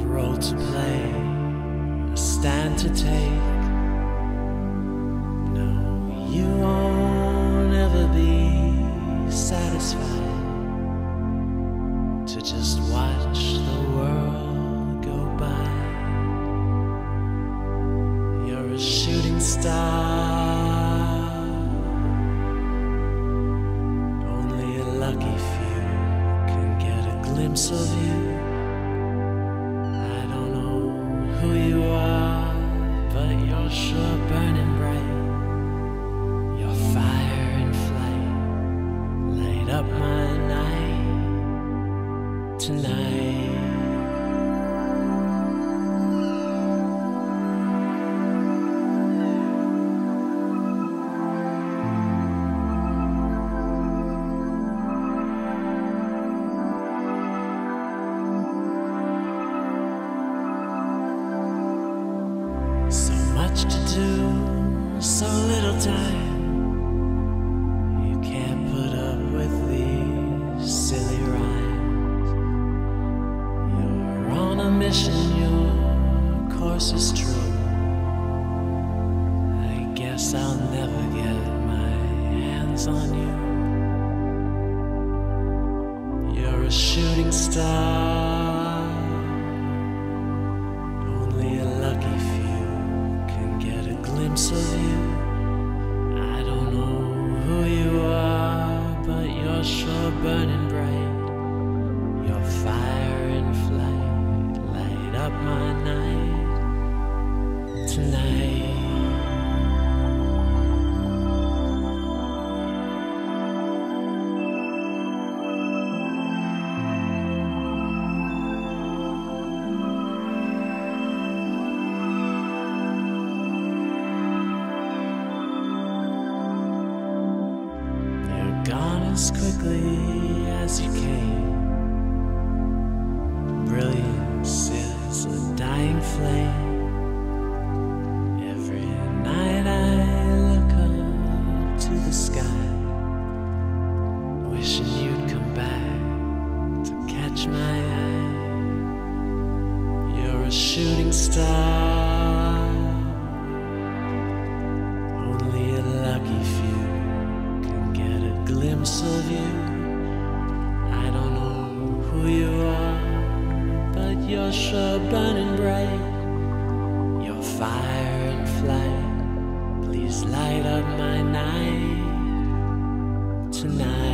role to play, a stand to take. No, you won't ever be satisfied to just watch the world go by. You're a shooting star, only a lucky few can get a glimpse of you. I don't know who you are, but you're sure burning bright. Your fire and flight light up my night tonight. So much to do, so little time. You can't put up with these silly rhymes. You're on a mission, your course is true. I guess I'll never get my hands on you. You're a shooting star, only a lucky few can get a glimpse of you. I don't know who you are, but you're sure burning bright. Your fire and flight light up my night tonight. Gone as quickly as you came. Brilliance is a dying flame. Every night I look up to the sky, wishing you'd come back to catch my eye. You're a shooting star, only a lucky few get a glimpse of you. I don't know who you are, but you're sure burning bright. Your fire and flight, please light up my night tonight.